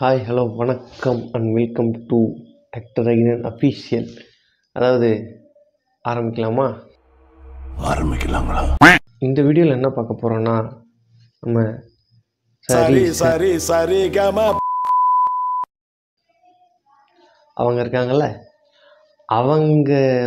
Hi hello வணக்கம் and welcome to actor Ainan official. அதாவது ஆரம்பிக்கலாங்களா? இந்த வீடியோவில் என்ன பார்க்க போகிறோன்னா, நம்ம அவங்க இருக்காங்கல்ல, அவங்க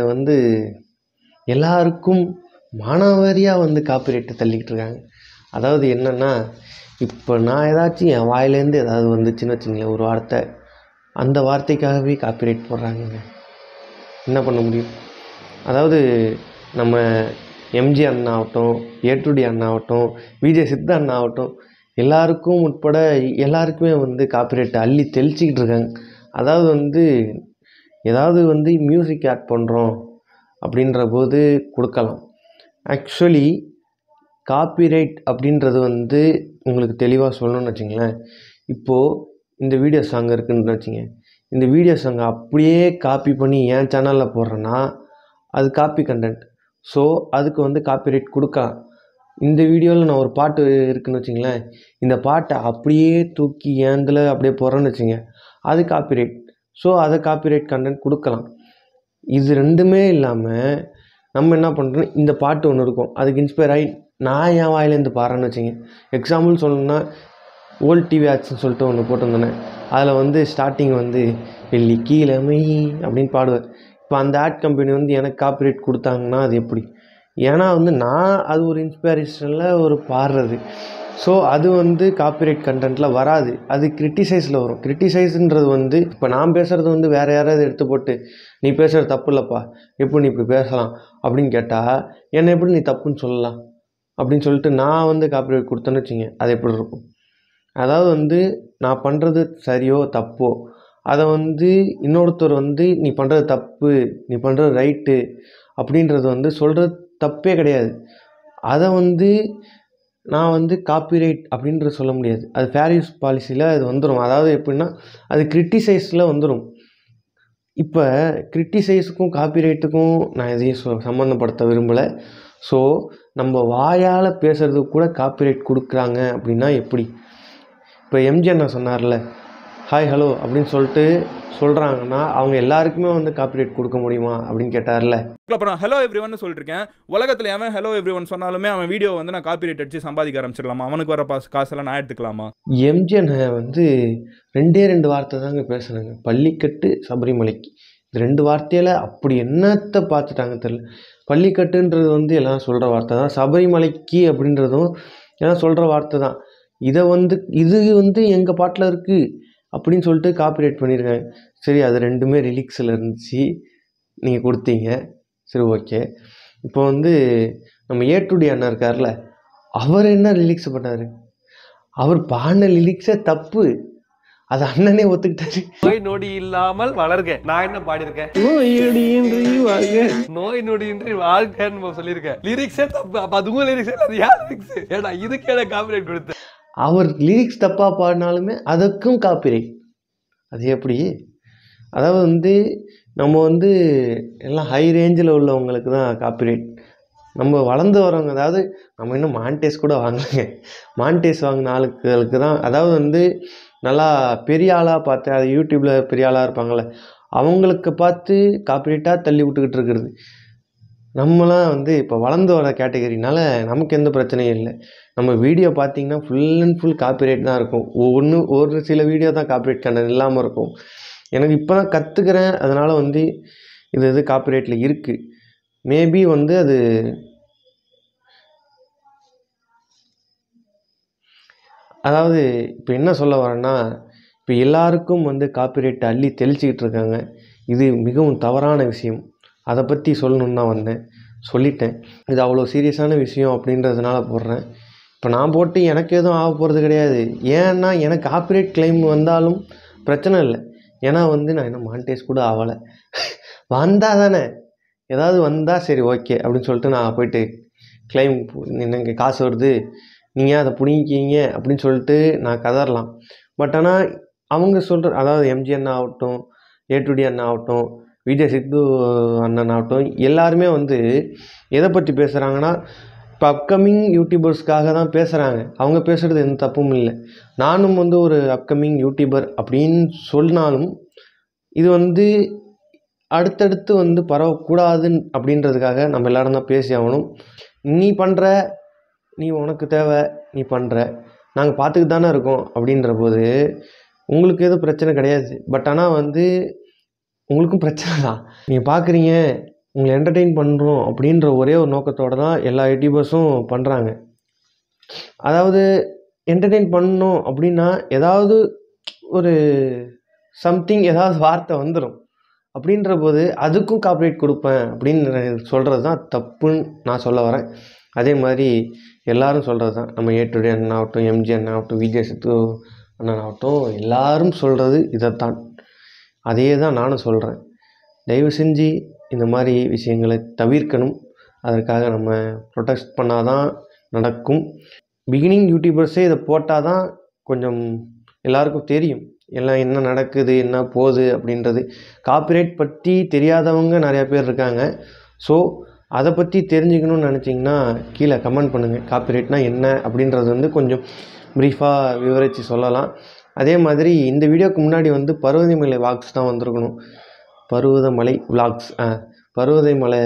எல்லாருக்கும் மானாவாரியாக காப்பிரைட்டை தள்ளிக்கிட்டு இருக்காங்க. அதாவது என்னென்னா, இப்போ நான் ஏதாச்சும் என் வாயிலேருந்து ஏதாவது வந்துச்சுன்னு வச்சுங்களேன், ஒரு வார்த்தை, அந்த வார்த்தைக்காகவே காப்பிரைட் போடுறாங்க. என்ன பண்ண முடியும்? அதாவது நம்ம எம்ஜி அண்ணா ஆகட்டும், ஏ2டி அண்ணா ஆகட்டும், விஜய் சித்த அண்ணா ஆகட்டும், எல்லாருக்கும் உட்பட எல்லாருக்குமே காப்பிரைட்டை அள்ளி தெளிச்சிக்கிட்டு இருக்காங்க. அதாவது ஏதாவது மியூசிக் ஆட் பண்ணுறோம் அப்படின்ற போது கொடுக்கலாம். ஆக்சுவலி காப்பிரைட் அப்படின்றது உங்களுக்கு தெளிவாக சொல்லணும்னு வச்சுங்களேன். இப்போது இந்த வீடியோ சாங் இருக்குன்னு வச்சுங்க, இந்த வீடியோ சாங்கை அப்படியே காப்பி பண்ணி என் சேனலில் போடுறேன்னா அது காப்பி கண்டென்ட். ஸோ அதுக்கு காப்பிரைட் கொடுக்கலாம். இந்த வீடியோவில் நான் ஒரு பாட்டு இருக்குதுன்னு வச்சுங்களேன், இந்த பாட்டை அப்படியே தூக்கி ஏந்தில் அப்படியே போடுறேன்னு வச்சுங்க, அது காப்பிரைட். ஸோ அதை காப்பிரைட் கண்டென்ட் கொடுக்கலாம். இது ரெண்டுமே இல்லாமல் நம்ம என்ன பண்ணுறோம், இந்த பாட்டு ஒன்று இருக்கும், அதுக்கு இன்ஸ்பயர் ஆகி நான் என் வாயிலேருந்து பாடுறேன்னு வச்சுங்க. எக்ஸாம்பிள் சொல்லணுன்னா, ஓல்ட் டிவி ஆட்ஸ்ன்னு சொல்லிட்டு ஒன்று போட்டிருந்தேன். அதில் ஸ்டார்டிங் வெள்ளிக்கிழமை அப்படின்னு பாடுவேன். இப்போ அந்த ஆட் கம்பெனி எனக்கு காப்பிரைட் கொடுத்தாங்கன்னா அது எப்படி? ஏன்னா நான் அது ஒரு இன்ஸ்பிரேஷனில் ஒரு பாடுறது. ஸோ அது காப்பிரைட் கண்டென்ட்டில் வராது, அது கிரிட்டிசைஸில் வரும். கிரிட்டிசைஸுன்றது இப்போ நான் பேசுகிறது வேறு யாராவது எடுத்து போட்டு, நீ பேசுகிறது தப்பு இல்லைப்பா, எப்படி நீ இப்படி பேசலாம் அப்படின்னு கேட்டால், என்னை எப்படி நீ தப்புன்னு சொல்லலாம் அப்படின்னு சொல்லிட்டு நான் காப்பிரைட் கொடுத்தேன்னு வச்சுங்க, அது எப்படி இருக்கும்? அதாவது நான் பண்ணுறது சரியோ தப்போ, அதை இன்னொருத்தர் நீ பண்ணுறது தப்பு, நீ பண்ணுறது ரைட்டு அப்படின்றது சொல்கிறது தப்பே கிடையாது. அதை நான் காப்பிரைட் அப்படின்றது சொல்ல முடியாது. அது ஃபேர் யூஸ் பாலிசியில் அது வந்துடும். அதாவது எப்படின்னா, அது கிரிட்டிசைஸில் வந்துடும். இப்போ கிரிட்டிசைஸுக்கும் காப்பிரைட்டுக்கும் நான் எதையும் சம்மந்தப்படுத்த விரும்பலை. ஸோ நம்ம வாயால் பேசுகிறதுக்கு கூட காப்பிரைட் கொடுக்குறாங்க அப்படின்னா எப்படி? இப்போ எம்ஜி அண்ணா சொன்னார்ல, ஹாய் ஹலோ அப்படின்னு சொல்லிட்டு சொல்கிறாங்கன்னா அவங்க எல்லாருக்குமே காப்பிரைட் கொடுக்க முடியுமா அப்படின்னு கேட்டார்ல. அப்புறம் ஹலோ எவ்ரி ஒன் சொல்லிருக்கேன். உலகத்தில் அவன் ஹலோ எவ்ரி ஒன் சொன்னாலுமே அவன் வீடியோ நான் காப்பிரைட் அடிச்சு சம்பாதிக்க ஆரம்பிச்சிடலாமா? அவனுக்கு வர காசெல்லாம் நான் எடுத்துக்கலாமா? எம்ஜி அண்ணா 2 வார்த்தை தாங்க பேசுனாங்க, பள்ளிக்கட்டு சபரிமலைக்கு. இந்த 2 வார்த்தையில் அப்படி என்னத்தை பார்த்துட்டாங்க தெரியல. பள்ளிக்கட்டுன்றது எல்லாம் சொல்கிற வார்த்தை தான், சபரிமலைக்கு அப்படின்றதும் எல்லாம் சொல்கிற வார்த்தை தான். இதை இது எங்கள் பாட்டில் இருக்குது அப்படின்னு சொல்லிட்டு காப்பிரைட் பண்ணியிருக்காங்க. சரி, அது ரெண்டுமே ரிலிக்ஸில் இருந்துச்சு, நீங்கள் கொடுத்தீங்க, சரி ஓகே. இப்போ நம்ம ஏ2டி அண்ணா இருக்கார்ல, அவர் என்ன லிரிக்ஸ் பண்ணார்? அவர் பாடின லிரிக்ஸே தப்பு, அது அண்ணனே ஒத்துக்கிட்டாரு. நோய் நொடி இல்லாமல் வளர்க, நான் என்ன பாடியிருக்கேன்? நோய் நொடியின்றி வாழ்க்கைன்னு சொல்லியிருக்கேன். லிரிக்ஸே தப்பு. அப்ப அதுவும் லிரிக்ஸ் அது யார் லிரிக்ஸ்? ஏடா இதுக்கே காப்பிரைட் கொடுத்தேன். அவர் லிரிக்ஸ் தப்பாக பாடினாலுமே அதுக்கும் காப்பிரைட். அது எப்படி? அதாவது நம்ம எல்லாம் ஹை ரேஞ்சில் உள்ளவங்களுக்கு தான் காப்பிரைட். நம்ம வளர்ந்து வரவங்க, அதாவது நம்ம இன்னும் மானிட்டைஸ் கூட வாங்கலைங்க, மானிட்டைஸ் வாங்கின ஆளுகளுக்கு தான், அதாவது நல்லா பெரிய ஆளாக பார்த்து, அது யூடியூப்பில் பெரிய ஆளாக இருப்பாங்கள்ல, அவங்களுக்கு பார்த்து காப்பிரைட்டாக தள்ளி விட்டுக்கிட்டு இருக்கிறது. நம்மளாம் இப்போ வளர்ந்து வர கேட்டகரினால நமக்கு எந்த பிரச்சனையும் இல்லை. நம்ம வீடியோ பார்த்திங்கன்னா ஃபுல் அண்ட் ஃபுல் காப்பிரைட் தான் இருக்கும். ஒரு சில வீடியோ தான் காப்பிரைட் கண்டென்ட் இல்லாமல் இருக்கும். எனக்கு இப்போ தான் கற்றுக்கிறேன், அதனால் இது காப்பிரைட்டில் இருக்குது. மேபி அது அதாவது இப்போ என்ன சொல்ல வரேன்னா, இப்போ எல்லாருக்கும் காப்பிரைட்டை அள்ளி தெளிச்சிக்கிட்டு இருக்காங்க. இது மிகவும் தவறான விஷயம். அதை பற்றி சொல்லணுன்னு தான் வந்தேன், சொல்லிட்டேன். இது அவ்வளோ சீரியஸான விஷயம் அப்படின்றதுனால போடுறேன். இப்போ நான் போட்டு எனக்கு எதுவும் ஆக போகிறது கிடையாது. ஏன்னா எனக்கு காப்பிரைட் கிளைம் வந்தாலும் பிரச்சனை இல்லை. ஏன்னா நான் இன்னும் மானிட்டைஸ் கூட ஆகலை. வந்தால் தானே, ஏதாவது வந்தால் சரி ஓகே அப்படின்னு சொல்லிட்டு நான் போயிட்டு கிளைம், எனக்கு காசு வருது, நீங்கள் அதை பிடிங்கிக்கிங்க அப்படின்னு சொல்லிட்டு நான் கதறலாம். பட் ஆனால் அவங்க சொல்கிற, அதாவது எம்ஜி அண்ணா ஆகட்டும், ஏ2டி அண்ணா ஆகட்டும், விஜய் சித்து அண்ணன் ஆகட்டும், எல்லாருமே எதை பற்றி பேசுகிறாங்கன்னா, இப்போ அப்கமிங் யூடியூபர்ஸ்க்காக தான் பேசுகிறாங்க. அவங்க பேசுகிறது எந்த தப்பும் இல்லை. நானும் வந்து ஒரு அப்கமிங் யூடியூபர் அப்படின்னு சொன்னாலும் இது வந்து அடுத்தடுத்து வந்து பரவக்கூடாதுன்னு அப்படின்றதுக்காக நம்ம எல்லோரும் தான் பேசி ஆகணும். நீ பண்ணுற, நீ உனக்கு தேவை, நீ பண்ணுற, நாங்கள் பார்த்துக்கிட்டு தானே இருக்கோம் அப்படின்ற போது உங்களுக்கு எதுவும் பிரச்சனை கிடையாது. பட் ஆனால் வந்து உங்களுக்கும் பிரச்சனை தான். நீங்கள் பார்க்குறீங்க, உங்களை என்டர்டெயின் பண்ணுறோம் அப்படின்ற ஒரே ஒரு நோக்கத்தோடு தான் எல்லா யூடியூபர்ஸும் பண்ணுறாங்க. அதாவது என்டர்டெயின் பண்ணணும் அப்படின்னா ஏதாவது ஒரு சம்திங், ஏதாவது வார்த்தை வந்துடும். அப்படின்ற போது அதுக்கும் காப்பிரைட் கொடுப்பேன் அப்படின்னு சொல்கிறது தான் தப்புன்னு நான் சொல்ல வரேன். அதே மாதிரி எல்லோரும் சொல்கிறது தான். நம்ம ஏ2டே அண்ணன் ஆகட்டும், எம்ஜி அண்ணன் ஆகட்டும், விஜய் சித்து அண்ணன் ஆகட்டும், எல்லோரும் சொல்கிறது இதைத்தான். அதே தான் நானும் சொல்கிறேன். தயவு செஞ்சு இந்த மாதிரி விஷயங்களை தவிர்க்கணும். அதற்காக நம்ம ப்ரொடெக்ட் பண்ணால் தான் நடக்கும். பிகினிங் யூடியூபர்ஸே இதை போட்டால் தான் கொஞ்சம் எல்லாருக்கும் தெரியும் எல்லாம் என்ன நடக்குது, என்ன போகுது அப்படின்றது. காப்பிரைட் பற்றி தெரியாதவங்க நிறையா பேர் இருக்காங்க. ஸோ அதை பற்றி தெரிஞ்சுக்கணும்னு நினச்சிங்கன்னா கீழே கமெண்ட் பண்ணுங்கள். காப்பிரைட்னா என்ன அப்படின்றது வந்து கொஞ்சம் ப்ரீஃபாக விவரித்து சொல்லலாம். அதே மாதிரி இந்த வீடியோக்கு முன்னாடி வந்து பருவதமலை விளாக்ஸ் தான் வந்திருக்கணும். பருவதமலை விளாக்ஸ் பருவதமலை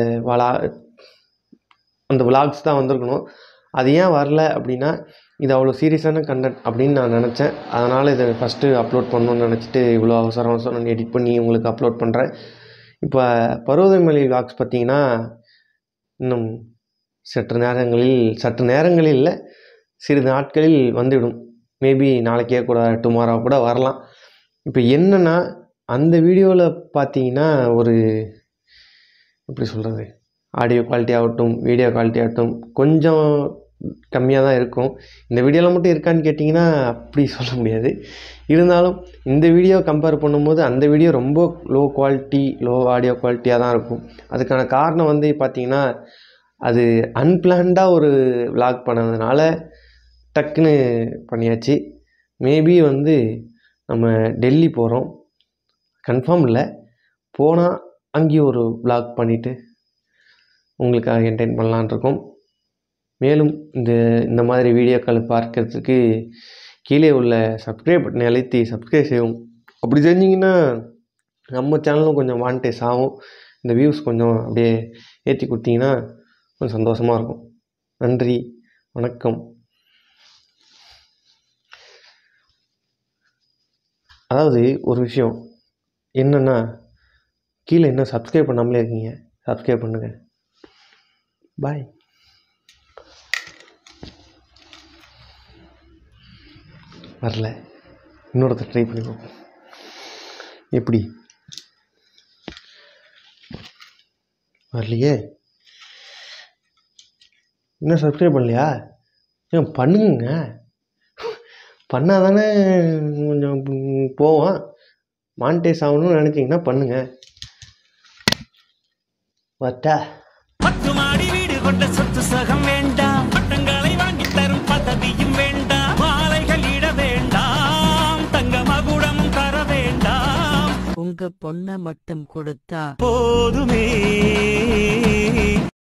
அந்த விளாக்ஸ் தான் வந்திருக்கணும். அது ஏன் வரல அப்படின்னா இது அவ்வளோ சீரியஸான கண்டென்ட் அப்படின்னு நான் நினச்சேன். அதனால் இதை ஃபஸ்ட்டு அப்லோட் பண்ணணுன்னு நினச்சிட்டு இவ்வளோ அவசரம் எடிட் பண்ணி உங்களுக்கு அப்லோட் பண்ணுறேன். இப்போ பருவதமலை விளாக்ஸ் பார்த்திங்கன்னா இன்னும் சற்று நேரங்களில் இல்லை, சிறிது நாட்களில் வந்துவிடும். மேபி நாளைக்கே கூட டுமாரோ கூட வரலாம். இப்போ என்னென்னா அந்த வீடியோவில் பார்த்தீங்கன்னா ஒரு எப்படி சொல்கிறது, ஆடியோ குவாலிட்டி ஆகட்டும், வீடியோ குவாலிட்டி ஆகட்டும் கொஞ்சம் கம்மியாக தான் இருக்கும். இந்த வீடியோவில் மட்டும் இருக்கான்னு கேட்டிங்கன்னா அப்படி சொல்ல முடியாது. இருந்தாலும் இந்த வீடியோ கம்பேர் பண்ணும்போது அந்த வீடியோ ரொம்ப லோ ஆடியோ குவாலிட்டியாக தான் இருக்கும். அதுக்கான காரணம் வந்து பார்த்திங்கன்னா அது அன்பிளான்டாக ஒரு விளாக் பண்ணதுனால டக்குன்னு பண்ணியாச்சு. மேபி வந்து நம்ம டெல்லி போகிறோம், கன்ஃபார்ம் இல்லை, போனால் அங்கேயும் ஒரு விளாக் பண்ணிவிட்டு உங்களுக்காக என்டர்டெயின் பண்ணலான் இருக்கோம். மேலும் இந்த மாதிரி வீடியோக்கள் பார்க்கறதுக்கு கீழே உள்ள சப்ஸ்கிரைப் பட்டனை அழுத்தி சப்ஸ்கிரைப் செய்வோம். அப்படி செஞ்சிங்கன்னா நம்ம சேனலும் கொஞ்சம் மானிட்டைஸ் ஆகும். இந்த வியூஸ் கொஞ்சம் அப்படியே ஏற்றி கொடுத்தீங்கன்னா கொஞ்சம் சந்தோஷமாக இருக்கும். நன்றி, வணக்கம். அதாவது ஒரு விஷயம் என்னென்னா, கீழே இன்னும் சப்ஸ்கிரைப் பண்ணாமலே இருக்கீங்க, சப்ஸ்கிரைப் பண்ணுங்கள். பாய். வரல, இன்னொருத்தர் ட்ரை பண்ணிக்கோங்க. எப்படி வரலையே, இன்னும் சப்ஸ்கிரைப் பண்ணலையா? ஏன் பண்ணுங்க, பண்ணால் தானே கொஞ்சம் போவோம். மானிட்டைஸ் ஆகணும்னு நினச்சிங்கன்னா பண்ணுங்கள். வட்டா 10 மாடி வீடு கொண்ட சொத்து சகம் வேண்டாம், பட்டங்களை வாங்கி தரும் பதவியும் வேண்டாம், மாலைகள் இட வேண்டாம், தங்க மகுடம் தர வேண்டாம், உங்க பொண்ண மட்டும் கொடுத்தா போதுமே.